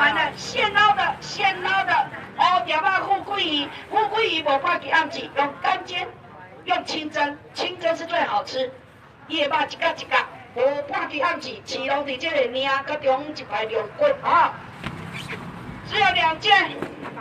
完了，现捞的，哦，点啊富贵鱼，富贵鱼无挂去暗子，用干煎，用清蒸，清蒸是最好吃。伊的肉一角一角，无挂去暗子，饲拢伫这个领甲中一排两骨啊。只有2件。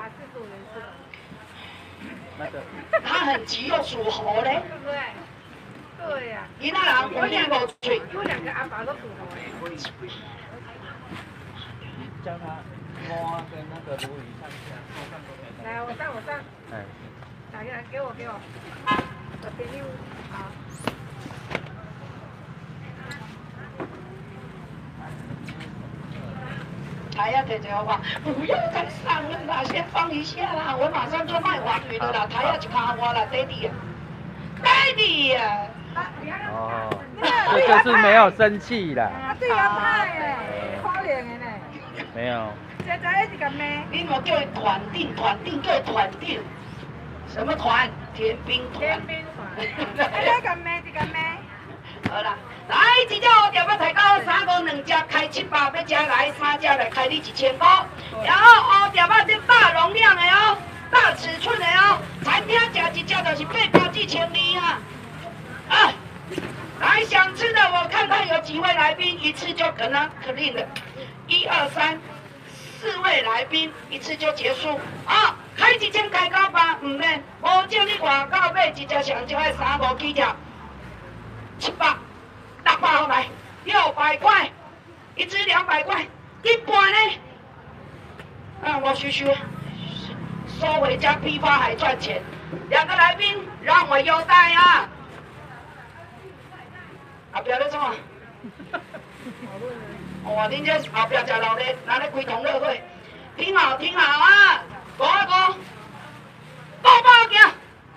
他很急又属猴嘞。对不对？对呀。伊那人有牙无嘴。有2个阿爸都属猴嘞。 叫他摸跟那个鲈鱼上下， 来，我上。 哎。 打开，给我。这边有好。台呀，姐姐话不要再上了啦，先放一下啦，我马上就卖黄鱼的啦。台呀就看我了，爹地呀。 哦，这就是没有生气啦。 对呀，派诶，可怜的呢。 没有。 现在一个咩？你莫叫团订，叫团订。什么团？天兵团。天兵团。一个咩？好啦，来一只乌条要抬高3个2只开700，要加来3只来开你1000块。然后乌条啊，这大容量的哦，大尺寸的哦，餐厅加一只就是800至1200啊。啊，来想吃的我看看有几位来宾，一次就可能了。1、2、3、4位来宾一次就结束啊！开1000开高吧，唔免，无叫你外口买一只上少的3、5起跳，700、600好来，600块，一只200块，一般呢？我嘘，收回家批发还赚钱。2个来宾让我优待啊！后壁咧创？哇，恁这后壁食老咧，咱咧开同乐会，听好啊！5个，5包行。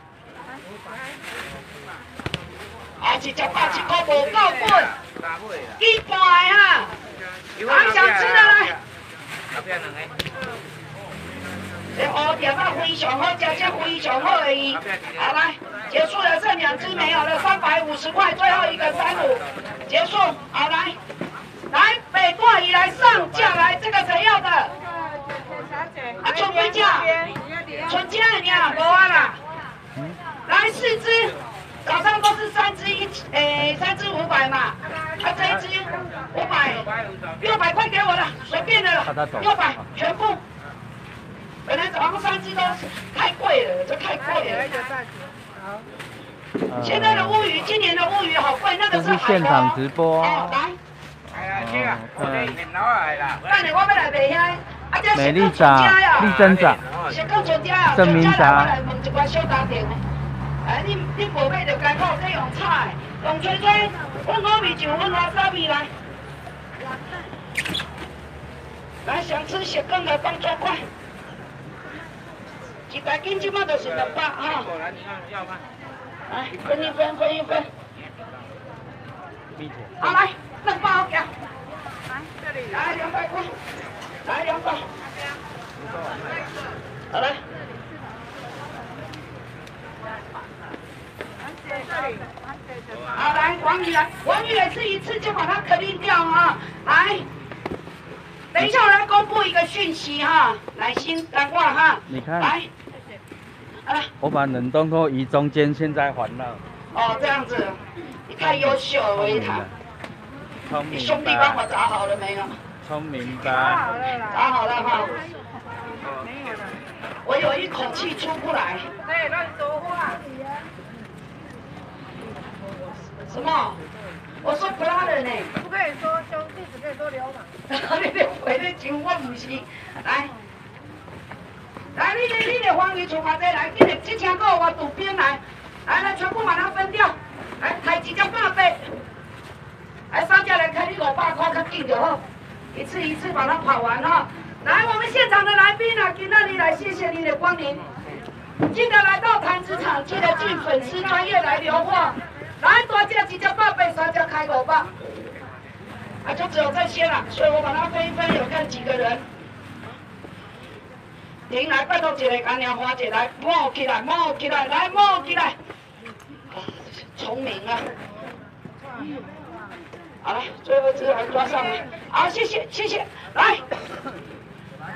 啊，一只8、7块无够本，一半的哈。还想吃的来。这乌条啊非常好，这非常好的鱼。好来，结束了，剩2只没有了，350块，最后一个35，结束。好来，北挂鱼来上架来，这个谁要的？啊，春贵价，春价呢？无啊啦。来4只，早上都是3只3只500嘛，这一只500，600块给我了，随便的了，600全部。本来早上3只都太贵了，这太贵了。现在的乌鱼，今年的乌鱼好贵，那个是现场直播。 来。 美丽茶、丽珍茶、证明茶。 你无买就艰苦，这用炒的，用吹，粉乌米就粉瓦萨米来。来，想吃雪羹的动作快。一台斤即马就是200哈。来，分一分。好来，200好给。来这里，来200块，来200。好来。好来，王宇来，王宇也是一次就把它肯定掉啊！来，等一下我来公布一个讯息哈，来先等我哈。 你看， 来， 我把冷冻库移中间，现在还了。 哦，这样子，你太优秀了，维塔。你兄弟帮我找好了没有？ 聪明吧？ 找好了哈。没有了。我有一口气出不来。对，乱说话。什么？我说 brother 呢？不可以说兄弟，只可以说流氓。你回来讲，我不是。来，你的黄鱼出发这来，你的7000个我肚边来，全部把它分掉。来，抬一只8倍。来3只来开你500块，较紧就好。一次把它跑完哈。来，我们现场的来宾啊，今天来谢谢你的光临。记得来到坛子场，记得进粉丝专页来留货。来，多只1只8倍，3只开500。就只有这些了，所以我把它分一分，有看几个人。停来，拜托一个干娘花姐来，摸起来，来摸起来。聪明啊！好了，最后一只还抓上来。好，谢谢。来，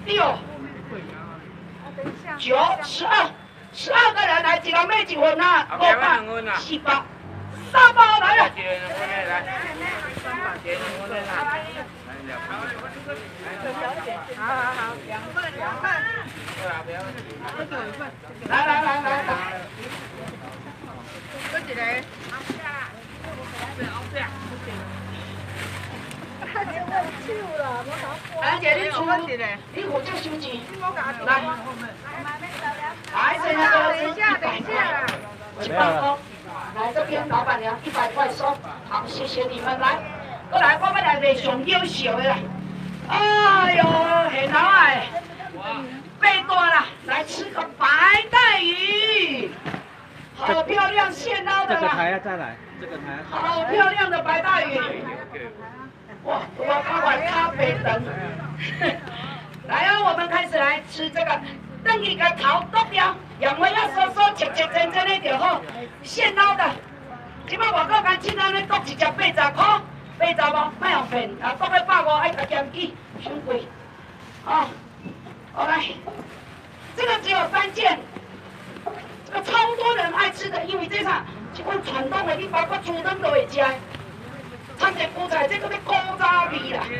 6、9、12个人来，一人买一份啊，500、400，3包来了。好，2份。来。搁一个。而且你付这收钱，来，剩下的是100块，100块。来这边，老板娘100块收，好，谢谢你们来。过来，我们来卖上优秀的啦。哎呦，很好哎，贝多啦，来吃个白带鱼，好漂亮，现捞的啦。 这个台要再来，这个台。 好漂亮的白带鱼。哇，我看碗咖啡灯。来哦，我们开始来吃这个，等一个头剁掉，杨梅要收收，切切真真的就好，现捞的。即摆外国干凊彩咧剁一只80块，80无，莫用骗，啊剁个150，爱甲嫌起，伤贵。好，好来，这个只有3件，这个超多人爱吃的，因为这啥，一款传统的，你包括猪汤都会吃。参这韭菜，这个要古早味啦。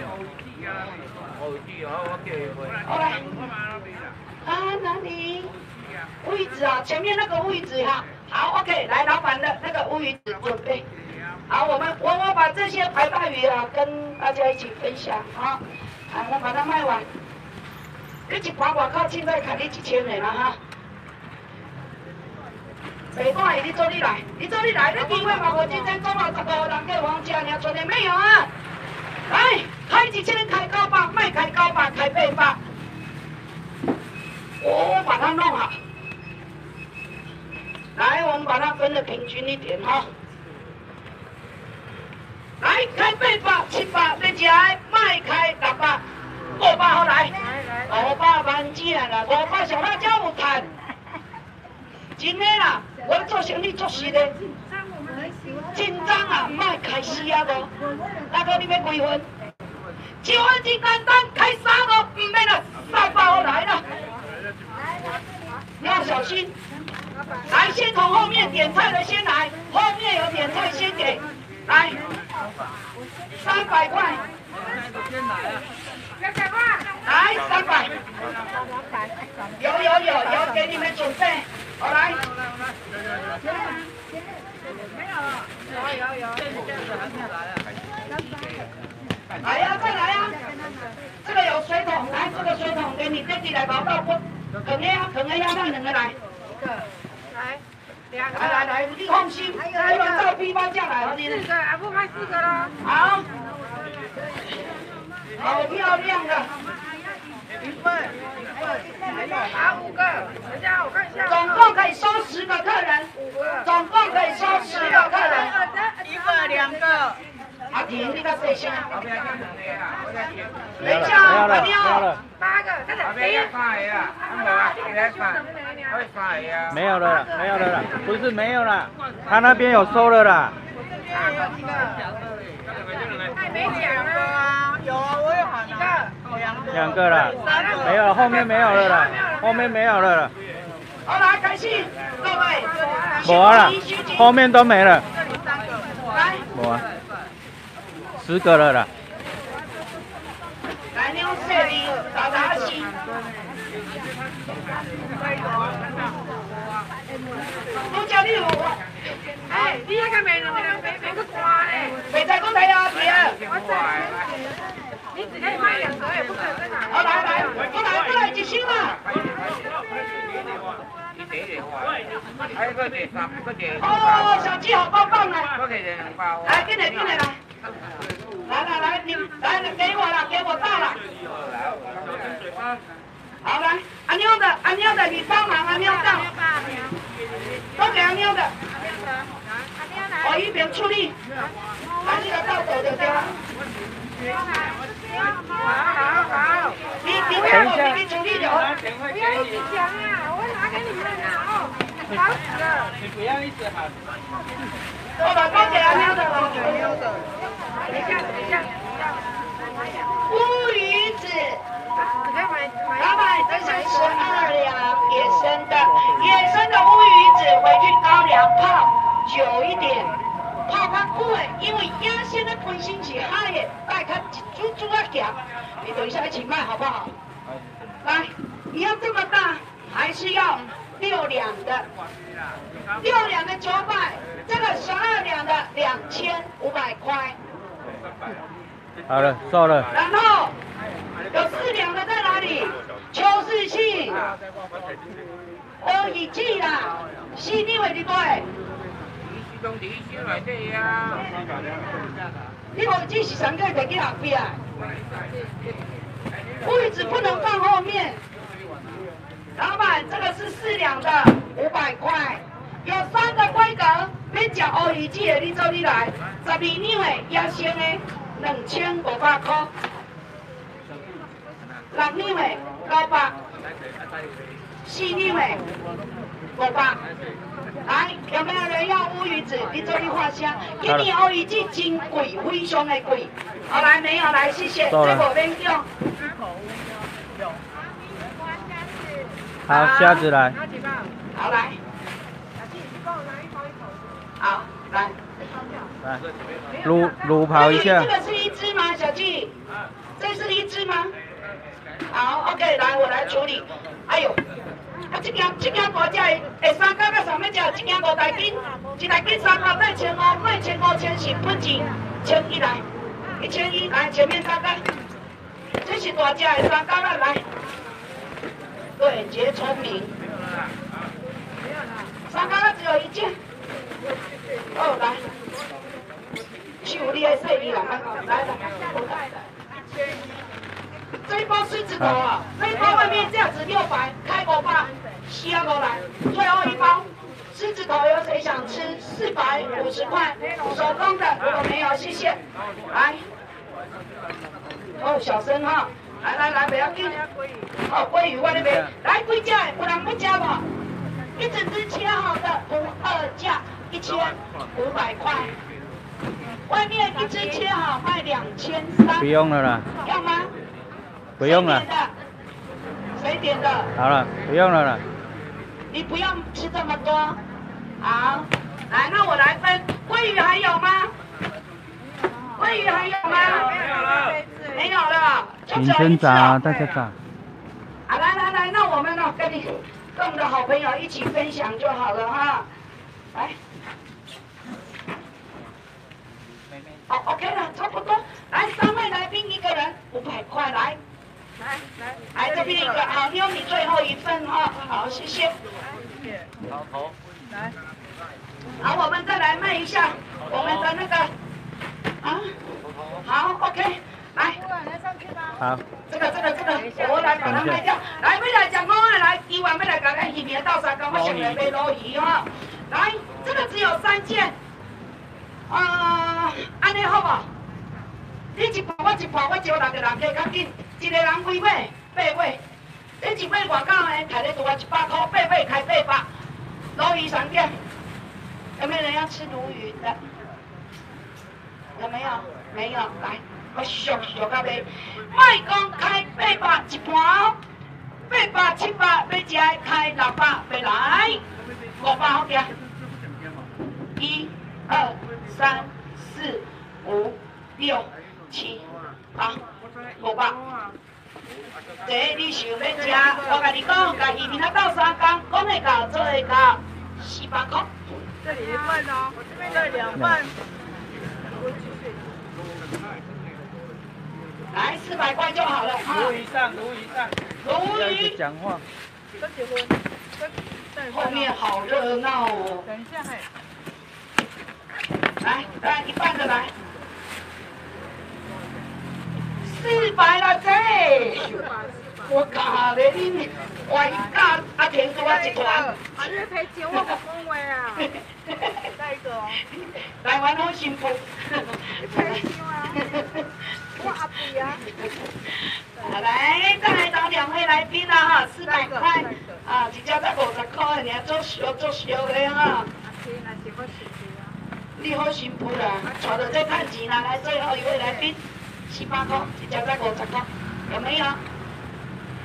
好来，哪里？位置啊，前面那个位置哈。好 ，OK， 来，老板的那个位置准备。好，我把这些白带鱼啊跟大家一起分享啊。我把它卖完。你一盘外口凊彩开你1000的啦哈。北大鱼，你做你来，你机会嘛无竞争，总有15人给王家，你全年没有啊？来，开1000，开900，卖开900，开800。我把它弄好。来，我们把它分得平均一点哈。来，开800、700，你起来，卖开600、500好来，500万钱啦，500小辣椒有赚。真的啦，我做生意做实的，紧张啊，莫开4啊个，大哥你要几分？7分真简单，开3个，唔免啦，300好来了，要小心。来，先从后面点菜的先来，后面有点菜先给，来，300块。来300，有给你们准备，好来。有。来呀，再来呀！这个有水桶，来这个水桶给你自己来搞到不？肯定要咱2个来。来。来，你放心，我们照批发价来。4个，阿不卖4个咯。好。好漂亮的，1份，好5个，等下我看一下。总共可以收10个客人，5个，总共可以收10个客人，1个2个。阿婷，你个谁先？等一下，阿妞，8个，看着谁？ 没有了，不是没有了，他那边有收了啦。 没讲啊，有啊，我有喊 2个了，没有了，后面没有了啦，后面没有了啦。 好，来开始，各位， 没了，后面都没了。 来， 没，10个了啦。 来，你用这里打起。我叫你我。哎，你那个卖个瓜嘞？卖在公台啊，弟啊！你只可以卖2个，也不可以再拿。好，来，过来一箱嘛。哦，小鸡好棒啊！来，进来，来，你来给我倒了。好来，阿妞的，你帮忙阿妞倒。都给阿妞的。我一边处理，把这个倒走就对了。好，你不要我给你处理就好。不要一直讲啊，我会拿给你们啊哦，烦死了。你不要一直喊。我把都给阿妞的了。等一下。乌鱼子。 要泡久一点，泡较久的，因为鸭先的本身是海的，带它煮啊咸。你等一下一起卖好不好？来，你要这么大，还是要6两的？6两的900，这个12两的2500块。 好了，收了。 然后有4两的在哪里？邱世信、柯以记啦，细腻位对不对？你我这是上个得去后边，位置不能放后面。老板，这个是4两的500块，有3个规格。你吃乌鱼子的，你做你来，12两的野生的2500块，6两的900，4两的500。来，有没有人要乌鱼子？你做你画虾，今年乌鱼子真贵，非常的贵。好，来没有？来，谢谢，这我免用。 好，虾子来。 好来。好，来。 来，撸跑一下。 这个是1只吗，小纪？这是1只吗？好 ，OK， 来，我来处理。哎呦，这件大只的，下3角到上面只，这件5台斤，1台斤3角卖1500，卖1500是本钱，1100来，1100来前面3角，这是大只的3角了，来，对，杰聪明，3角了只有1件，哦，来，秀你的细腻啦，来，这一包狮子头啊，这一包外面价值600，开500，下过来，最后一包狮子头有谁想吃？450块，手工的，如果没有，谢谢。来，哦，小声哈，来，不要紧。哦，鲑鱼我那边，来几只的，有人不吃吗？一整只切好的，52价1500块。外面一只切好卖2300。 不用了啦。 要吗？ 不用了。 谁点的？ 好了，不用了啦。 你不用吃这么多。好，来，那我来分。鲑鱼还有吗？鲑鱼还有吗？没有了。 明天炸，大家炸。 好，来，那我们呢，跟我们的好朋友一起分享就好了哈。来。好 ，OK 了，差不多。来，3位来宾1个人500块，来这边1个，好，妞你最后1份哈，好，谢谢。 好头，来。 好，我们再来卖一下我们的那个，好 ，OK， 来。 好。 这个，我来把它卖掉。来，要来讲讲啊，来，以往要来讲咱鱼面到3工，我想来买鲈鱼哈。来，这个只有3件。安尼好无？你一盘我一盘，我招6个人加较紧，一个人几尾？8尾。你一尾外港的，开咧多100块，8尾开800。鲈鱼商店，有没有人要吃鲈鱼的？有没有？没有，来，我俗到尾。卖讲开800一盘哦，800、700要食的开600，要来500好行。1、2、3、4、5、6、7、8、500。这你想要吃，我甲你讲，甲鱼面到3工，讲会到做会到400块。 这里1份哦，这2份。 来400块就好了哈。 鲈鱼上。 鲈鱼。 讲话。 后面好热闹哦。 等一下嘿。 来一半的来。400了这。我教咧恁，我一教阿田给我1团。 你赔钱我不讲话啊。再一个哦。 台湾好幸福。 你赔钱啊？我阿弟啊。 来，再来找2位来宾啦哈，400块，一只才50块，尔做俗的哈。你好幸福啦，找到这赚钱啦，来最后1位来宾，700块，一只才50块，有没有？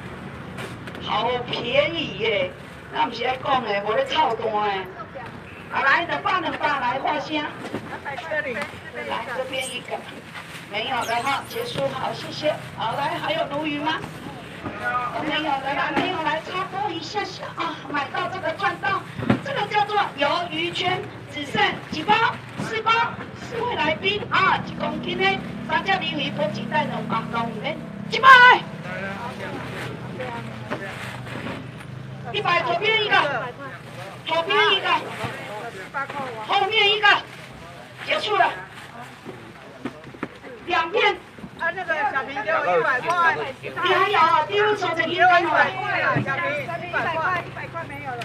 好便宜耶，那不是在讲的，无咧操蛋的。 好，来2把来画声。来这边一个，没有了哈，结束，好，谢谢。好，来还有鲈鱼吗？都没有了，来没有来插播一下下啊，买到这个赚到，这个叫做鱿鱼圈，只剩几包？4包，4位来宾啊，1公斤的3只鲈鱼，波几袋2包，拢唔免，1包来。100，左边一个，左边一个，后面一个，结束了。2片。 那个小平给我100块。 你还有啊？第二手的100块。 小平100块没有了。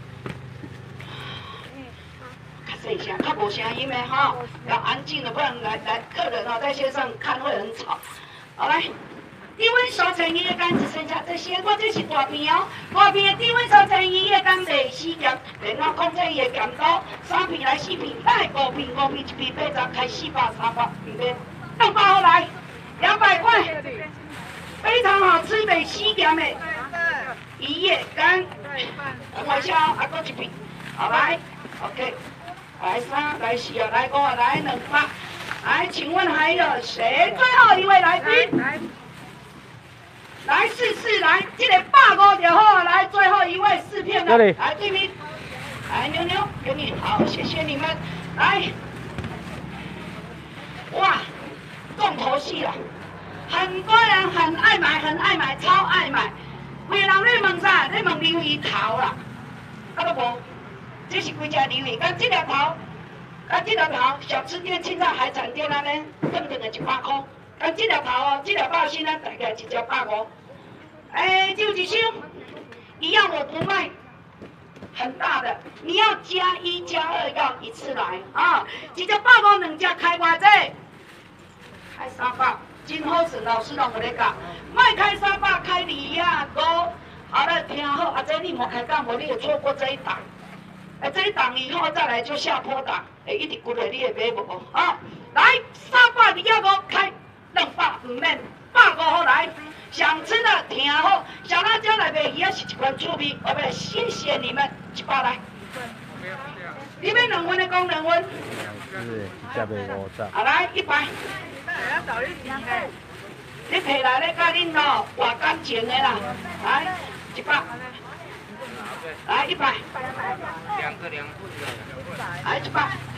看这一下，他无声音的哈，要安静的，不然来客人哦在线上看会很吵。好来。低温熟成鱼的干只剩下这些，我这是大片哦。大片的低温熟成鱼的干袂死咸，然后控制伊的咸度，3片来4片，来5片1片80，开400、300，唔免，2包来，200块，非常好吃袂死咸的鱼叶干。等我一下哦，还够1片，好来 ，OK， 来3、来4、来5、来2包，来，请问还有谁？最后一位来宾。来试，来，这个150就好，来最后一位4片的，来对面，来妞妞给你，好，谢谢你们，来，哇，重头戏了，很多人很爱买，超爱买，有人咧问啥？咧问鲈鱼头啦，啊都无，这是几只鲈鱼？跟这条头，跟这条头，小吃店、青菜海产店那边，顿顿的100块。跟这条头哦，这条鲍鱼呢，大概1只150。就1箱，一样我不卖，很大的，你要加1加2要一次来啊！1只150 2只开偌济？开300，真好吃，老师拢有咧教，卖开300，开200多。好了，听好，啊，这你莫开讲，无你会错过这一档。这一档以后再来就下坡档，一直过来你会买无？啊，来300 250开。200唔免，150来，想吃的听好，小辣椒来卖鱼也是1罐醋味，我们谢谢你们，100来。里面2份的讲2份。 是150。 好来100。你摕来咧，甲恁哦活感情的啦，来100。来100。2个2份的。来100。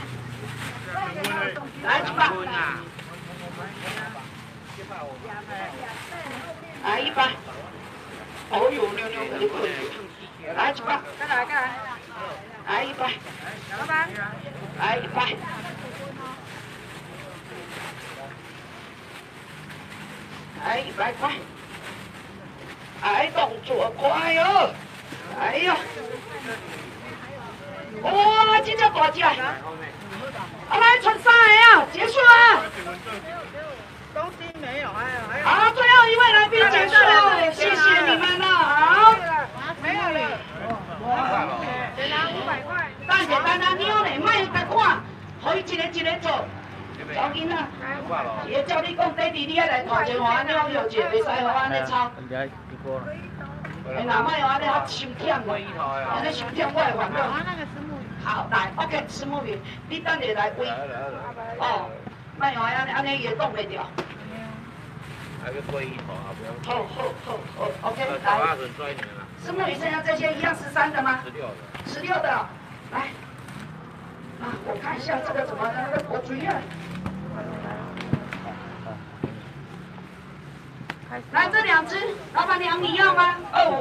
来100。来100，哦哟，妞妞你快点，来100，来100，来100，来100块，哎，动作快哟，哎呦，哇，这只大只，啊来穿3个啊，结束啊。 东西没有，还有。 好，最后一位来宾结束了，谢谢你们了。好， 没有了。只拿500块。 等下，你要来卖甲看，可以一个做。小囡仔，伊叫你讲爹地，你爱来大电话，你好有钱，袂使互安尼抄。若卖互安尼较伤忝个，安尼伤忝我会烦恼。好，来 ，OK， 石木鱼，你等下来喂。哦。卖完安尼也冻袂掉。还要归一头啊，不要。好 ，OK， 来。石目鱼剩下这些一样13的吗？16的。来。啊，我看一下这个怎么那个国主院。来这2只，老板娘你要吗？哦。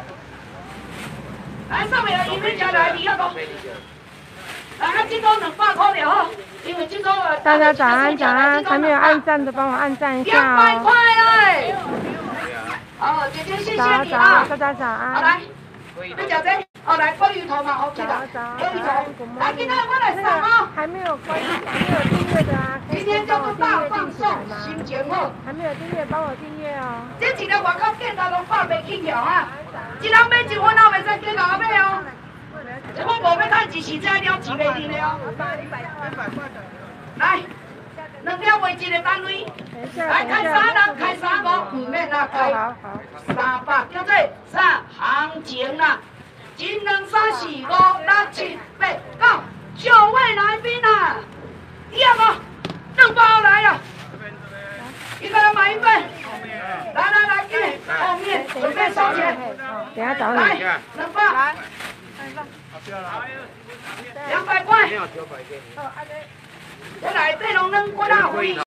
来上面有一份下来，你要不？来，这都200块了哦。 大家早安，还没有按赞的帮我按赞一下哦。 200块哎！哦，姐姐谢谢你啊！ 大家早安。 好来，你讲这，哦来鲑鱼头嘛，OK的，鲑鱼头。来，今天我来上哦。 还没有订阅的啊， 今天叫做大放送新节目。 还没有订阅，帮我订阅哦。 这几个外口店头拢放袂起条啊，一人买1份，我袂使计老买哦。我无要趁一时再了钱袂定的哦。来，2条为1个单位，来开3人，开3个，唔免啦，开300，叫做啥行情啦？1、2、3、4、5、6、7、8、9， 2包来了，一个人买1份。来，给你后面准备收钱。 等下找你。 来，2包。来，200块。再来这种能过到回。